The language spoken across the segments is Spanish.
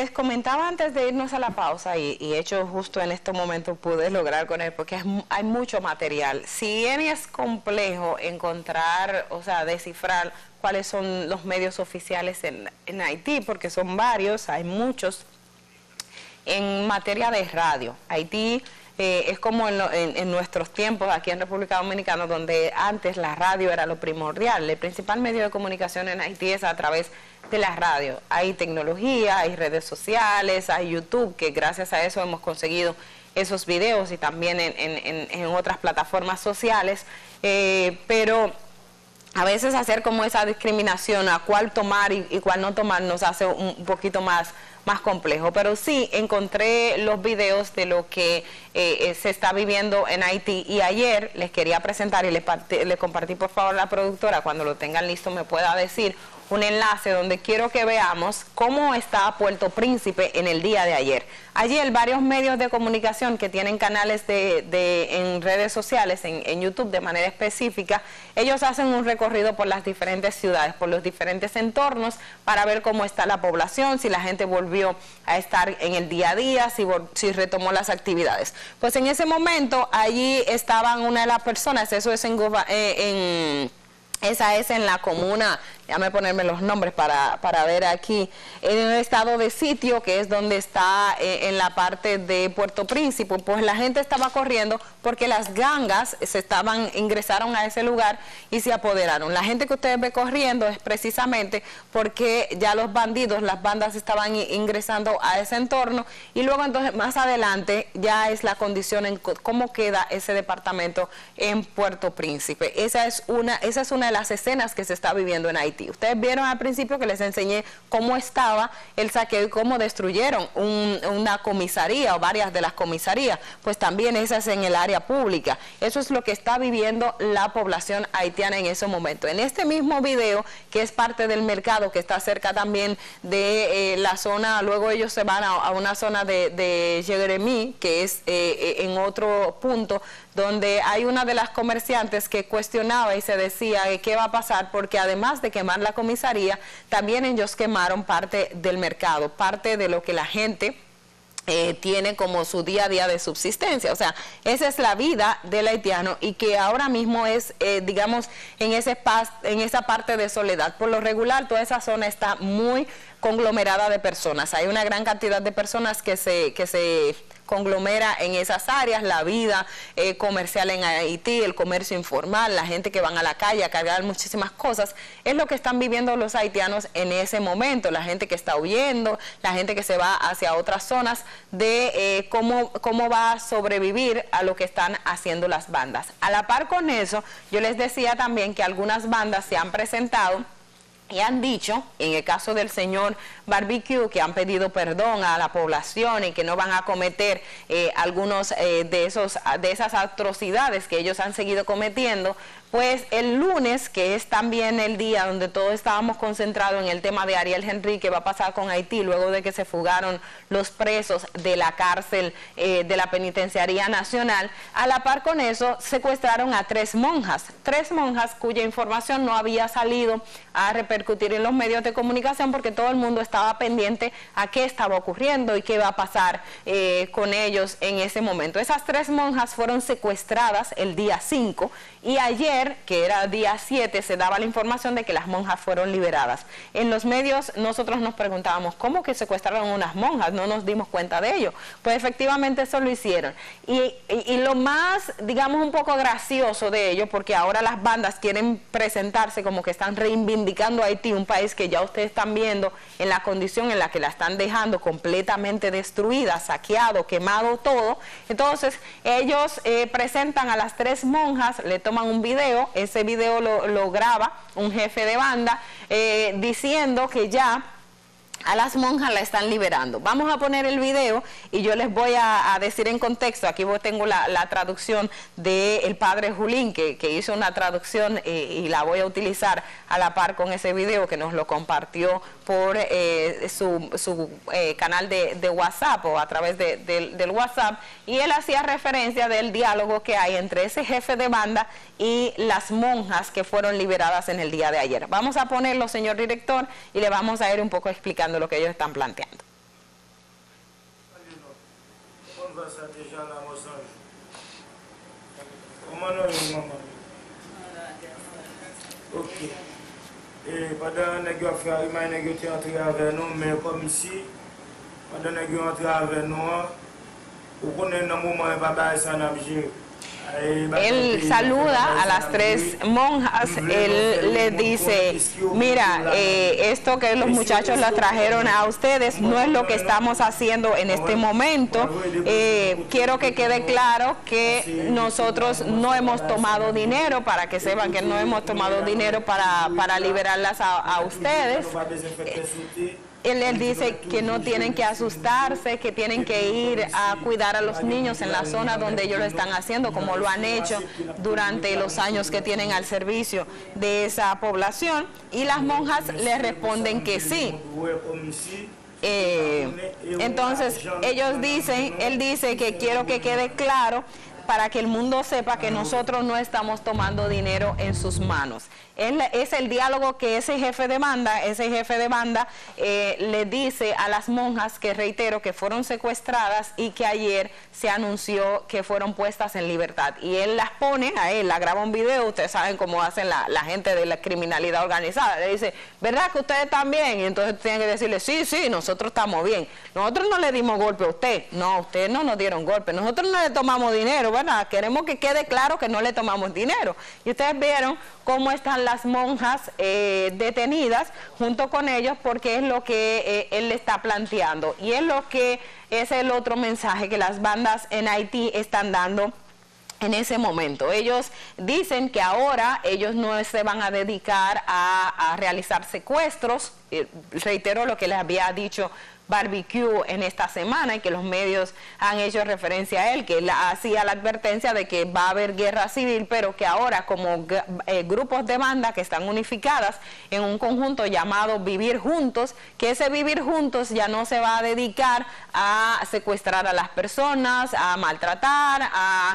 les comentaba antes de irnos a la pausa, y hecho justo en este momento pude lograr con él, porque hay mucho material. Si bien es complejo encontrar, o sea, descifrar cuáles son los medios oficiales en Haití, porque son varios, hay muchos. En materia de radio, Haití es como en nuestros tiempos aquí en República Dominicana, donde antes la radio era lo primordial. El principal medio de comunicación en Haití es a través de la radio. Hay tecnología, hay redes sociales, hay YouTube, que gracias a eso hemos conseguido esos videos, y también en otras plataformas sociales, pero a veces hacer como esa discriminación a cuál tomar y cuál no tomar nos hace un poquito más complejo. Pero sí encontré los videos de lo que se está viviendo en Haití, y ayer les quería presentar, y le compartí, por favor, a la productora, cuando lo tengan listo me pueda decir, un enlace donde quiero que veamos cómo está Puerto Príncipe en el día de ayer. Ayer varios medios de comunicación que tienen canales en redes sociales, en YouTube de manera específica, ellos hacen un recorrido por las diferentes ciudades, por los diferentes entornos, para ver cómo está la población, si la gente volvió a estar en el día a día, si retomó las actividades. Pues en ese momento allí estaban una de las personas, eso es esa es en la comuna, déjame ponerme los nombres para ver aquí, en el estado de Sitio, que es donde está en la parte de Puerto Príncipe. Pues la gente estaba corriendo porque las gangas ingresaron a ese lugar y se apoderaron. La gente que ustedes ven corriendo es precisamente porque ya los bandidos, las bandas estaban ingresando a ese entorno, y luego entonces más adelante ya es la condición en cómo queda ese departamento en Puerto Príncipe. Esa es una de las escenas que se está viviendo en Haití. Ustedes vieron al principio que les enseñé cómo estaba el saqueo y cómo destruyeron una comisaría o varias de las comisarías. Pues también esa es en el área pública. Eso es lo que está viviendo la población haitiana en ese momento. En este mismo video, que es parte del mercado, que está cerca también de la zona, luego ellos se van a una zona de Jeremí, que es en otro punto, donde hay una de las comerciantes que cuestionaba y se decía qué va a pasar, porque además de quemar la comisaría, también ellos quemaron parte del mercado, parte de lo que la gente tiene como su día a día de subsistencia. O sea, esa es la vida del haitiano, y que ahora mismo es, digamos, en esa parte de soledad. Por lo regular, toda esa zona está muy conglomerada de personas. Hay una gran cantidad de personas que se conglomera en esas áreas, la vida comercial en Haití, el comercio informal, la gente que van a la calle a cargar muchísimas cosas, es lo que están viviendo los haitianos en ese momento, la gente que está huyendo, la gente que se va hacia otras zonas, de cómo va a sobrevivir a lo que están haciendo las bandas. A la par con eso, yo les decía también que algunas bandas se han presentado y han dicho, en el caso del señor Barbecue, que han pedido perdón a la población y que no van a cometer algunos de esas atrocidades que ellos han seguido cometiendo. Pues el lunes, que es también el día donde todos estábamos concentrados en el tema de Ariel Henry, que va a pasar con Haití, luego de que se fugaron los presos de la cárcel de la Penitenciaría Nacional, a la par con eso secuestraron a tres monjas cuya información no había salido a repercutir en los medios de comunicación, porque todo el mundo estaba pendiente a qué estaba ocurriendo y qué va a pasar con ellos en ese momento. Esas tres monjas fueron secuestradas el día 5, y ayer, que era día 7, se daba la información de que las monjas fueron liberadas. En los medios nosotros nos preguntábamos, ¿cómo que secuestraron unas monjas? No nos dimos cuenta de ello. Pues efectivamente eso lo hicieron. Y lo más, digamos, un poco gracioso de ello, porque ahora las bandas quieren presentarse como que están reivindicando a Haití, un país que ya ustedes están viendo en la condición en la que la están dejando completamente destruida, saqueado, quemado todo. Entonces ellos presentan a las tres monjas, le toman un video, ese video lo graba un jefe de banda diciendo que ya a las monjas la están liberando. Vamos a poner el video y yo les voy a decir en contexto. Aquí tengo la traducción del padre Julín, que hizo una traducción y la voy a utilizar a la par con ese video, que nos lo compartió por su canal de WhatsApp, o a través del WhatsApp, y él hacía referencia del diálogo que hay entre ese jefe de banda y las monjas que fueron liberadas en el día de ayer. Vamos a ponerlo, señor director, y le vamos a ir un poco explicando lo que ellos están planteando. Ok. Et pendant que nous faisons arriver, nous sommes entrés avec nous, mais comme ici, pendant que nous entrés avec nous, nous connaissons un moment où nous avons Él saluda a las tres monjas, él les dice, mira, esto que los muchachos las trajeron a ustedes no es lo que estamos haciendo en este momento. Quiero que quede claro que nosotros no hemos tomado dinero, para que sepan que no hemos tomado dinero para liberarlas a ustedes. Él dice que no tienen que asustarse, que tienen que ir a cuidar a los niños en la zona donde ellos lo están haciendo, como lo han hecho durante los años que tienen al servicio de esa población. Y las monjas le responden que sí. Entonces él dice que quiero que quede claro para que el mundo sepa que nosotros no estamos tomando dinero en sus manos. Es el diálogo que ese jefe de banda le dice a las monjas, que reitero que fueron secuestradas y que ayer se anunció que fueron puestas en libertad. Y él las pone a él, la graba un video, ustedes saben cómo hacen la gente de la criminalidad organizada. Le dice, ¿verdad que ustedes están bien? Y entonces tienen que decirle, sí, nosotros estamos bien. Nosotros no le dimos golpe a usted. No, ustedes no nos dieron golpe. Nosotros no le tomamos dinero, ¿verdad? Queremos que quede claro que no le tomamos dinero. Y ustedes vieron cómo están las monjas detenidas junto con ellos, porque es lo que él le está planteando. Y es lo que es el otro mensaje que las bandas en Haití están dando en ese momento. Ellos dicen que ahora ellos no se van a dedicar a realizar secuestros. Reitero lo que les había dicho Barbecue en esta semana, y que los medios han hecho referencia a él, que él hacía la advertencia de que va a haber guerra civil, pero que ahora como grupos de banda que están unificadas en un conjunto llamado Vivir Juntos, que ese Vivir Juntos ya no se va a dedicar a secuestrar a las personas, a maltratar, a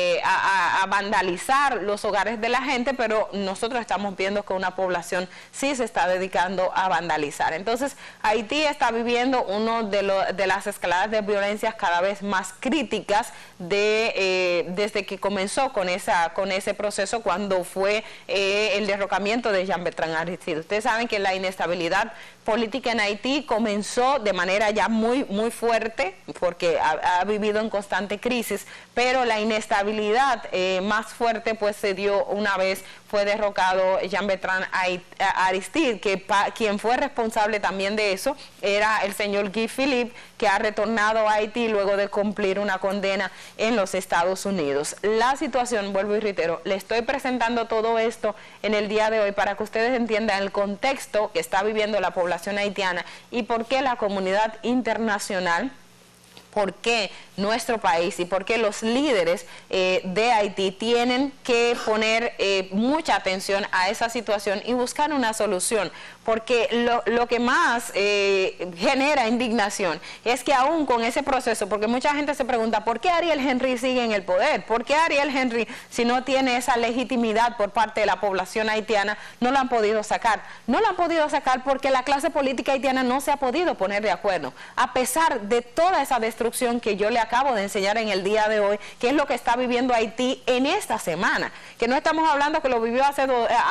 vandalizar los hogares de la gente, pero nosotros estamos viendo que una población sí se está dedicando a vandalizar. Entonces Haití está viviendo uno de las escaladas de violencias cada vez más críticas desde que comenzó con ese proceso, cuando fue el derrocamiento de Jean-Bertrand Aristide. Ustedes saben que la inestabilidad política en Haití comenzó de manera ya muy fuerte, porque ha vivido en constante crisis, pero la inestabilidad más fuerte pues se dio una vez fue derrocado Jean-Bertrand Aristide, que quien fue responsable también de eso era el señor Guy Philippe, que ha retornado a Haití luego de cumplir una condena en los Estados Unidos. La situación, vuelvo y reitero, le estoy presentando todo esto en el día de hoy para que ustedes entiendan el contexto que está viviendo la población haitiana y por qué la comunidad internacional, por qué nuestro país y por qué los líderes de Haití tienen que poner mucha atención a esa situación y buscar una solución, porque lo que más genera indignación es que aún con ese proceso, porque mucha gente se pregunta, ¿por qué Ariel Henry sigue en el poder? ¿Por qué Ariel Henry, si no tiene esa legitimidad por parte de la población haitiana, no lo han podido sacar? No lo han podido sacar porque la clase política haitiana no se ha podido poner de acuerdo, a pesar de toda esa destrucción que yo le acabo de enseñar en el día de hoy, que es lo que está viviendo Haití en esta semana, que no estamos hablando que lo vivió hace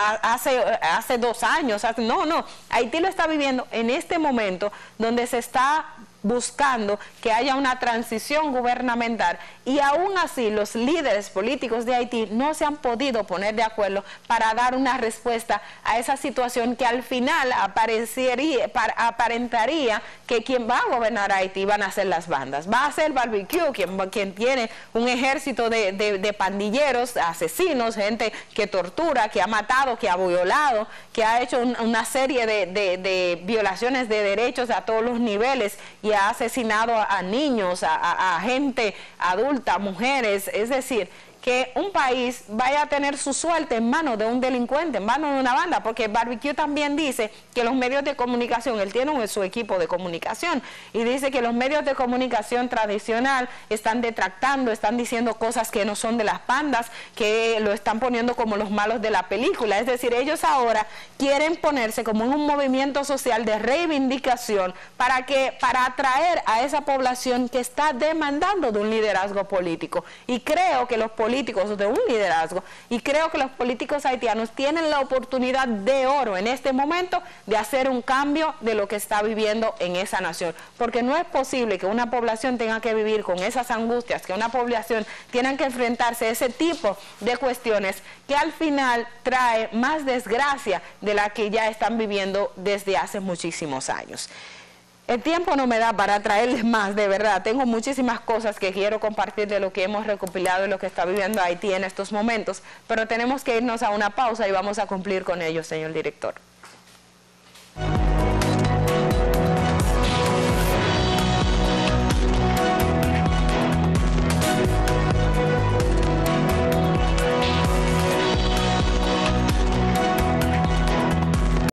2 años, no, Haití lo está viviendo en este momento, donde se está buscando que haya una transición gubernamental, y aún así los líderes políticos de Haití no se han podido poner de acuerdo para dar una respuesta a esa situación que al final aparentaría que quien va a gobernar Haití van a ser las bandas, va a ser Barbecue, quien tiene un ejército de pandilleros, asesinos, gente que tortura, que ha matado, que ha violado, que ha hecho una serie de violaciones de derechos a todos los niveles, y ha asesinado a niños, a gente adulta, mujeres. Es decir, que un país vaya a tener su suerte en manos de un delincuente, en manos de una banda, porque Barbecue también dice que los medios de comunicación, él tiene su equipo de comunicación, y dice que los medios de comunicación tradicional están detractando, están diciendo cosas que no son de las bandas, que lo están poniendo como los malos de la película. Es decir, ellos ahora quieren ponerse como en un movimiento social de reivindicación para atraer a esa población que está demandando de un liderazgo político. Y creo que los políticos de un liderazgo, y creo que los políticos haitianos tienen la oportunidad de oro en este momento de hacer un cambio de lo que está viviendo en esa nación, porque no es posible que una población tenga que vivir con esas angustias, que una población tenga que enfrentarse a ese tipo de cuestiones que al final trae más desgracia de la que ya están viviendo desde hace muchísimos años. El tiempo no me da para traerles más, de verdad. Tengo muchísimas cosas que quiero compartir de lo que hemos recopilado y lo que está viviendo Haití en estos momentos, pero tenemos que irnos a una pausa y vamos a cumplir con ello, señor director.